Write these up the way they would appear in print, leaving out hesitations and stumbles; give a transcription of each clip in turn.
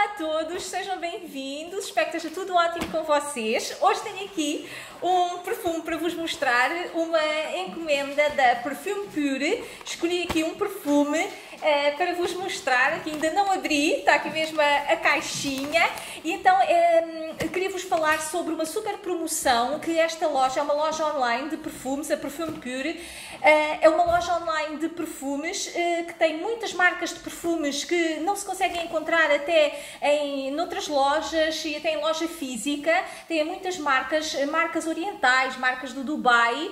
todos, sejam bem-vindos, espero que esteja tudo ótimo com vocês. Hoje tenho aqui um perfume para vos mostrar, uma encomenda da Perfume Pure. Escolhi aqui um perfume para vos mostrar, que ainda não abri, está aqui mesmo a caixinha. E então queria vos falar sobre uma super promoção que esta loja é uma loja online de perfumes, a Perfume Pure. É uma loja online de perfumes que tem muitas marcas de perfumes que não se conseguem encontrar até em outras lojas e até em loja física. Tem muitas marcas orientais, marcas do Dubai.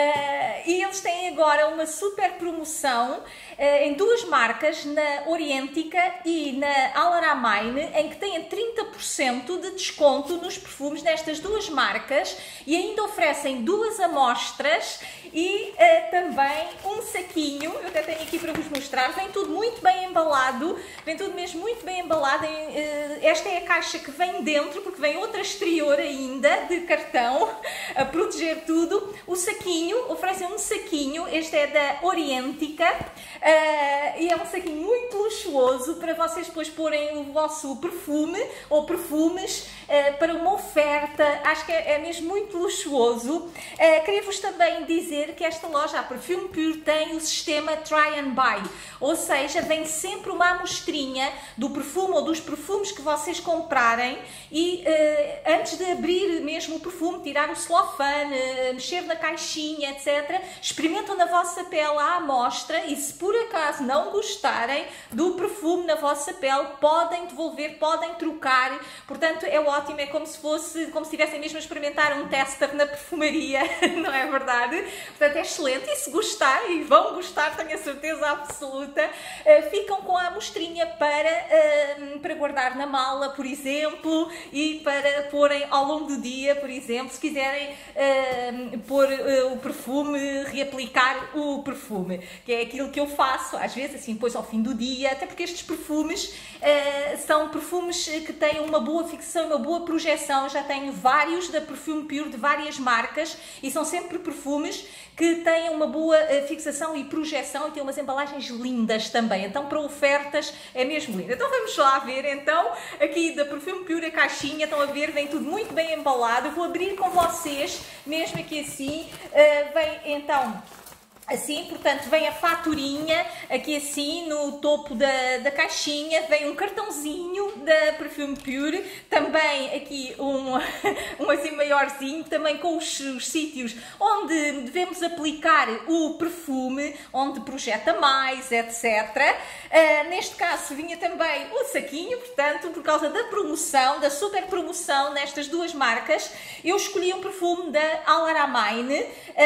E eles têm agora uma super promoção em duas marcas, na Orientica e na Al Aramein, em que têm 30% de desconto nos perfumes nestas duas marcas e ainda oferecem duas amostras e também um saquinho. Eu até tenho aqui para vos mostrar. Vem tudo muito bem embalado, vem tudo mesmo muito bem embalado. Esta é a caixa que vem dentro, porque vem outra exterior ainda de cartão a proteger tudo. O saquinho, oferecem um saquinho, este é da Orientica, e é um saquinho muito luxuoso para vocês depois porem o vosso perfume ou perfumes para uma oferta. Acho que é mesmo muito luxuoso. Queria-vos também dizer que esta loja, a Perfume Pure, tem o sistema Try and Buy, ou seja, vem sempre uma amostrinha do perfume ou dos perfumes que vocês comprarem e antes de abrir mesmo o perfume, tirar o celofane, mexer na caixinha, etc., experimentam na vossa pele a amostra e se por acaso não gostarem do perfume na vossa pele, podem devolver, podem trocar. Portanto, é ótimo, é como se estivessem mesmo a experimentar um tester na perfumaria, não é verdade? Portanto, é excelente, e se gostarem, e vão gostar, tenho a certeza absoluta, ficam com a amostrinha para guardar na mala, por exemplo, e para porem ao longo do dia, por exemplo, se quiserem pôr o perfume, reaplicar o perfume, que é aquilo que eu faço, às vezes, assim, depois ao fim do dia, até porque estes perfumes são perfumes que têm uma boa fixação, uma boa projeção. Já tenho vários da Perfume Pure, de várias marcas, e são sempre perfumes que têm uma boa fixação e projeção e têm umas embalagens lindas também. Então, para ofertas, é mesmo lindo. Então, vamos lá ver, então, aqui da Perfume Pure, a caixinha, estão a ver, vem tudo muito bem embalado. Eu vou abrir com vocês, mesmo aqui assim, vem, então, assim, portanto, vem a faturinha aqui assim no topo da caixinha, vem um cartãozinho da Perfume Pure, também aqui um assim maiorzinho, também com os sítios onde devemos aplicar o perfume, onde projeta mais, etc. Neste caso vinha também o saquinho, portanto, por causa da promoção, da super promoção nestas duas marcas, eu escolhi um perfume da Al Aramein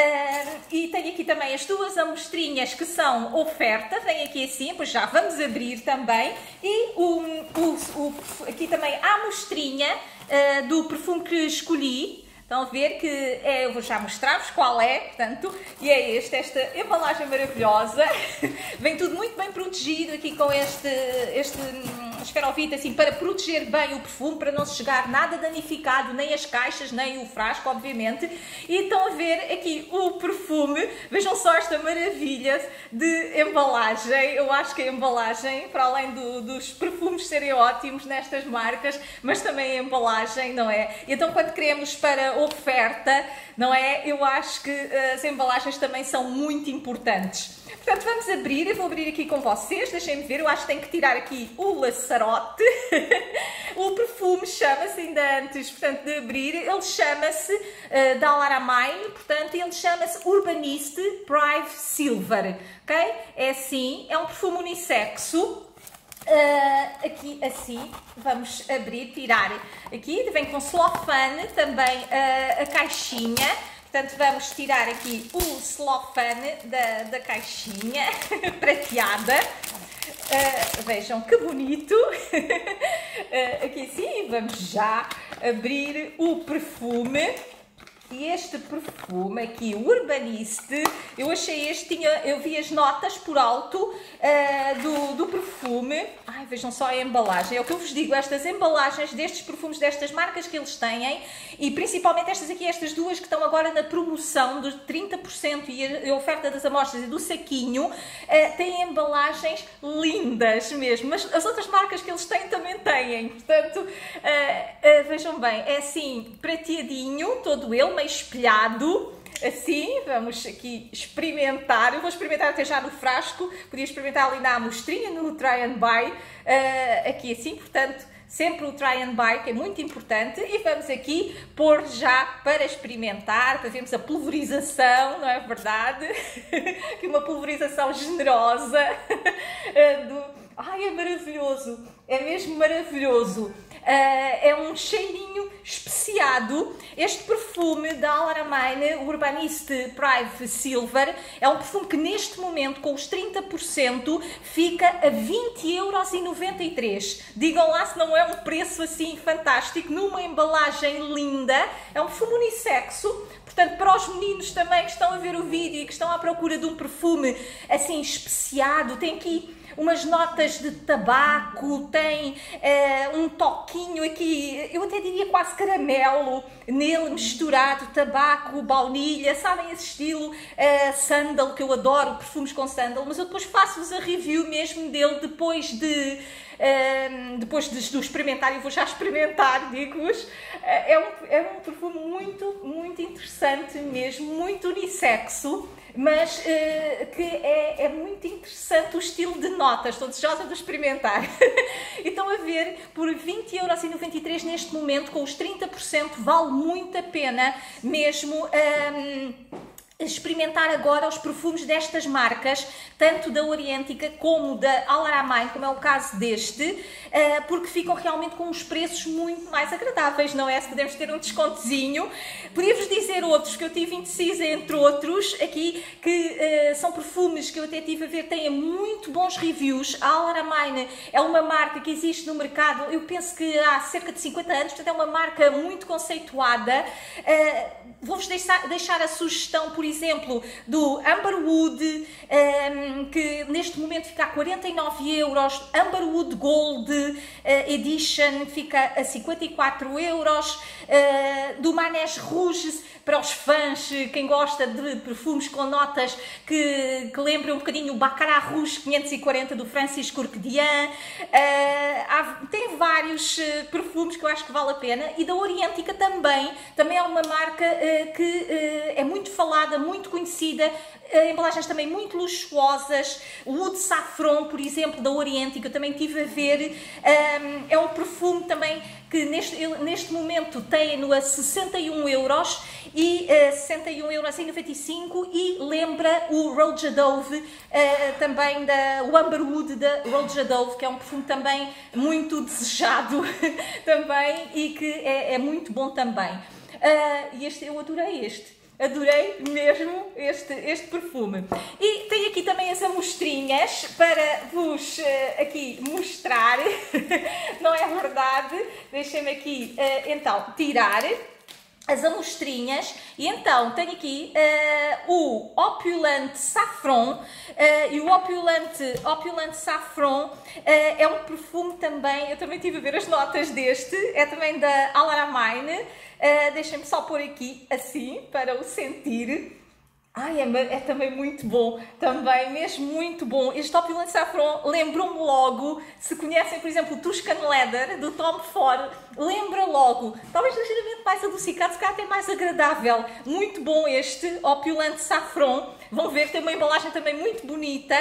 e tenho aqui também as duas amostrinhas que são oferta, vem aqui assim, pois já vamos abrir também, e aqui também a amostrinha do perfume que escolhi. Estão a ver que eu vou já mostrar-vos qual é, portanto, e é esta embalagem maravilhosa. Vem tudo muito bem protegido aqui com este esferovite, assim, para proteger bem o perfume, para não se chegar nada danificado, nem as caixas, nem o frasco, obviamente. E estão a ver aqui o perfume, vejam só esta maravilha de embalagem. Eu acho que a embalagem, para além dos perfumes serem ótimos nestas marcas, mas também a embalagem, não é? E então, quando queremos para oferta, não é? Eu acho que as embalagens também são muito importantes. Portanto, vamos abrir, eu vou abrir aqui com vocês, deixem-me ver, eu acho que tenho que tirar aqui o laçarote. O perfume chama-se, ainda antes, portanto, de abrir, ele chama-se da Al Aramein, portanto, ele chama-se Urbaniste Prive Silver, ok? É assim, é um perfume unissexo. Aqui assim, vamos abrir, tirar aqui, vem com celofane também a caixinha. Portanto, vamos tirar aqui o celofane da caixinha prateada. Vejam que bonito. Aqui sim, vamos já abrir o perfume. E este perfume aqui, o Urbaniste, eu achei eu vi as notas por alto do perfume. Ai, vejam só a embalagem. É o que eu vos digo, estas embalagens destes perfumes, destas marcas que eles têm, e principalmente estas aqui, estas duas que estão agora na promoção dos 30% e a oferta das amostras e do saquinho, têm embalagens lindas mesmo. Mas as outras marcas que eles têm também têm. Portanto, vejam bem, é assim, prateadinho, todo ele, meio espelhado, assim. Vamos aqui experimentar. Eu vou experimentar até já no frasco, podia experimentar ali na amostrinha, no Try and Buy, aqui assim, portanto, sempre o Try and Buy, que é muito importante, e vamos aqui pôr já para experimentar, para vermos a pulverização, não é verdade? Aqui uma pulverização generosa. Ai, é maravilhoso, é mesmo maravilhoso. É um cheirinho especiado. Este perfume da Alaramein, o Urbaniste Prive Silver, é um perfume que neste momento, com os 30%, fica a 20,93 €. Digam lá se não é um preço assim fantástico, numa embalagem linda. É um perfume unissexo. Portanto, para os meninos também que estão a ver o vídeo e que estão à procura de um perfume assim especiado, tem aqui umas notas de tabaco, tem um toquinho aqui, eu até diria quase caramelo, nele misturado, tabaco, baunilha, sabem esse estilo sandal, que eu adoro, perfumes com sandal, mas eu depois faço-vos a review mesmo dele depois de experimentar, e vou já experimentar, digo-vos. É um perfume muito, muito interessante mesmo, muito unissexo, mas que é muito interessante o estilo de notas. Estou desejosa de experimentar. E estão a ver, por 20,93 € neste momento, com os 30%, vale muito a pena mesmo experimentar agora os perfumes destas marcas, tanto da Orientica como da Alaramein, como é o caso deste, porque ficam realmente com uns preços muito mais agradáveis, não é? Se podemos ter um descontozinho. Podia-vos dizer outros que eu tive indecisa, entre outros, aqui, que são perfumes que eu até tive a ver, têm muito bons reviews. A Alaramein é uma marca que existe no mercado, eu penso que há cerca de 50 anos, portanto é uma marca muito conceituada. Vou-vos deixar a sugestão, por exemplo, do Amberwood, que neste momento fica a 49 €, Amberwood Gold Edition fica a 54 €, do Manège Rouge, para os fãs, quem gosta de perfumes com notas que lembram um bocadinho o Baccarat Rouge 540 do Francis Courquedian. Tem vários perfumes que eu acho que vale a pena, e da Orientica também é uma marca que é muito falada, muito conhecida, embalagens também muito luxuosas. O Oud Saffron, por exemplo, da Orientica, eu também estive a ver. É um perfume também que neste momento tem-no a 61 € e 61,95 € e lembra o Roja Dove, também o Amberwood da Roja Dove, que é um perfume também muito desejado também, e que é muito bom também. E eu adorei adorei mesmo este perfume. E tenho aqui também as amostrinhas para vos aqui mostrar, não é verdade? Deixem-me aqui então tirar as amostrinhas, e então tenho aqui o Opulent Saffron, e o Opulent Saffron é um perfume também, eu também estive a ver as notas deste, é também da Alaramein. Deixem-me só pôr aqui assim, para o sentir. Ai, é também muito bom, também mesmo muito bom. Este Opulent Saffron lembrou-me logo, se conhecem, por exemplo, o Tuscan Leather, do Tom Ford, lembra logo, talvez ligeiramente mais adocicado, se calhar até mais agradável. Muito bom este Opulent Saffron, vão ver que tem uma embalagem também muito bonita.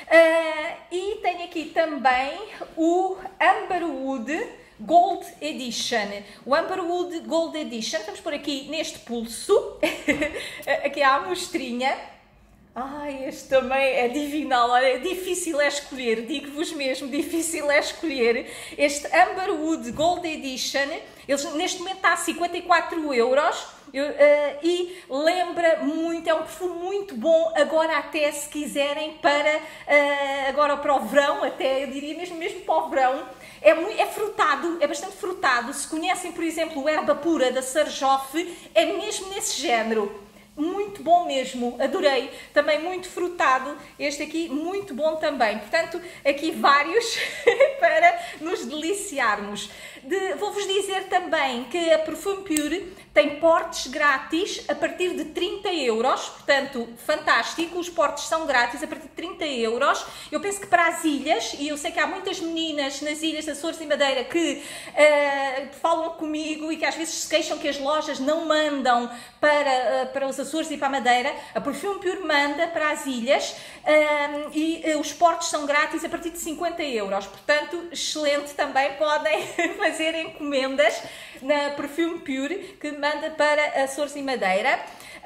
E tenho aqui também o Amberwood Gold Edition. O Amberwood Gold Edition, vamos pôr aqui neste pulso, aqui há a amostrinha. Ai, este também é divinal, olha, é difícil é escolher, digo-vos mesmo, difícil é escolher. Este Amberwood Gold Edition, neste momento está a 54 € e lembra muito, é um perfume muito bom agora, até se quiserem agora para o verão, até eu diria mesmo para o verão. É frutado, é bastante frutado. Se conhecem, por exemplo, o Erva Pura da Sarjoff, é mesmo nesse género. Muito bom mesmo, adorei. Também muito frutado, este aqui muito bom também. Portanto, aqui vários para nos deliciarmos. Vou-vos dizer também que a Perfume Pure tem portes grátis a partir de 30 euros, portanto, fantástico, os portes são grátis a partir de 30 euros. Eu penso que para as ilhas, e eu sei que há muitas meninas nas ilhas Açores e Madeira que falam comigo e que às vezes se queixam que as lojas não mandam para os Açores e para a Madeira, a Perfume Pure manda para as ilhas e os portes são grátis a partir de 50 euros, portanto, excelente, também podem fazer encomendas na Perfume Pure, que manda para Açores e Madeira.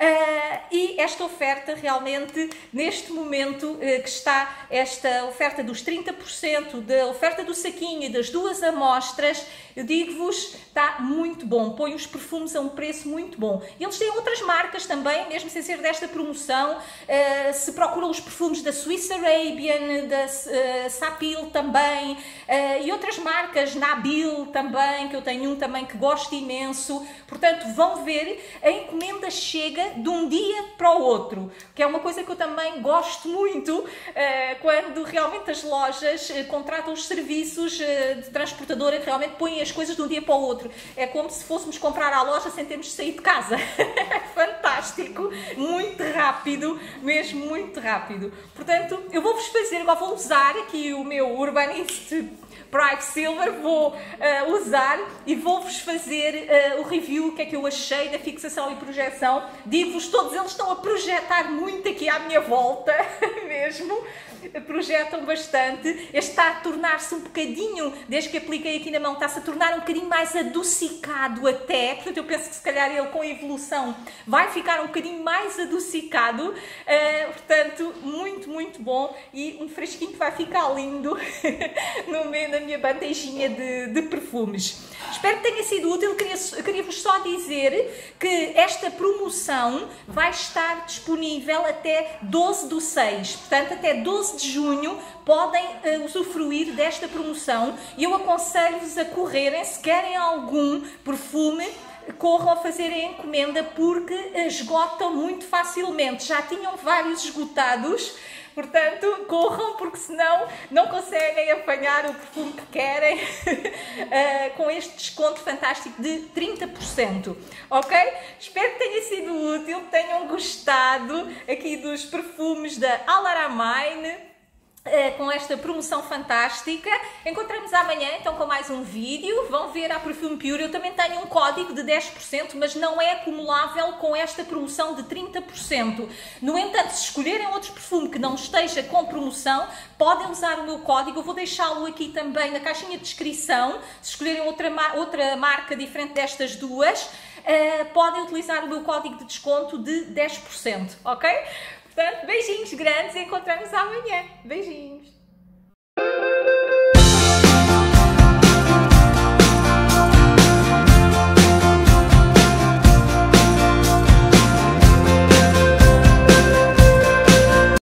E esta oferta realmente, neste momento que está esta oferta dos 30%, da oferta do saquinho e das 2 amostras, eu digo-vos, está muito bom, põe os perfumes a um preço muito bom. Eles têm outras marcas também, mesmo sem ser desta promoção, se procuram os perfumes da Swiss Arabian, da Sapil também, e outras marcas, Nabil também, que eu tenho um também que gosto imenso. Portanto, vão ver, a encomenda chega de um dia para o outro, que é uma coisa que eu também gosto muito, quando realmente as lojas contratam os serviços de transportadora que realmente põem as coisas de um dia para o outro. É como se fôssemos comprar à loja sem termos de sair de casa. Fantástico, muito rápido, mesmo muito rápido. Portanto, eu vou-vos fazer, agora vou usar aqui o meu Urbanist Bright Silver, vou usar e vou-vos fazer o review, o que é que eu achei da fixação e projeção. Digo-vos, todos eles estão a projetar muito aqui à minha volta, mesmo, projetam bastante. Este está a tornar-se um bocadinho, desde que apliquei aqui na mão, está-se a tornar um bocadinho mais adocicado até, portanto eu penso que se calhar ele com a evolução vai ficar um bocadinho mais adocicado, portanto muito, muito bom, e um fresquinho que vai ficar lindo no meio da minha bandejinha de perfumes. Espero que tenha sido útil. Queria-vos só dizer que esta promoção vai estar disponível até 12/6, portanto até 12 de junho podem usufruir desta promoção, e eu aconselho-vos a correrem, se querem algum perfume, corram a fazer a encomenda porque esgotam muito facilmente. Já tinham vários esgotados. Portanto, corram, porque senão não conseguem apanhar o perfume que querem com este desconto fantástico de 30%, ok? Espero que tenha sido útil, que tenham gostado aqui dos perfumes da Alaramayne, com esta promoção fantástica. Encontramos amanhã então com mais um vídeo. Vão ver a Perfume Pure. Eu também tenho um código de 10%, mas não é acumulável com esta promoção de 30%. No entanto, se escolherem outro perfume que não esteja com promoção, podem usar o meu código. Eu vou deixá-lo aqui também na caixinha de descrição. Se escolherem outra marca diferente destas duas, podem utilizar o meu código de desconto de 10%, ok? Portanto, beijinhos grandes e encontramos amanhã. Beijinhos!